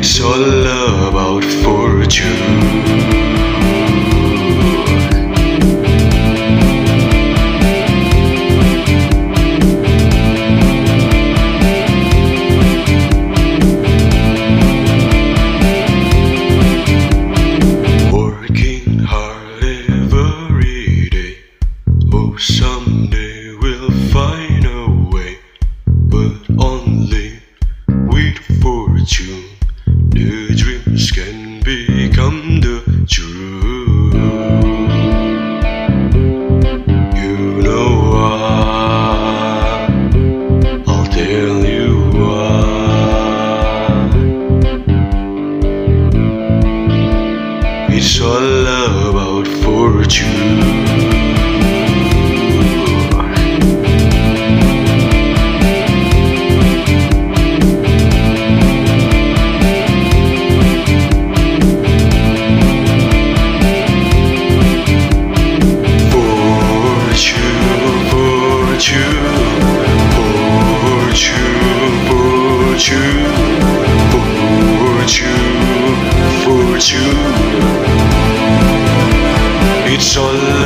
It's all about fortune. Someday we'll find a way, but only with fortune the dreams can become the truth. You know what? I'll tell you what. It's all about fortune. Fortune, it's all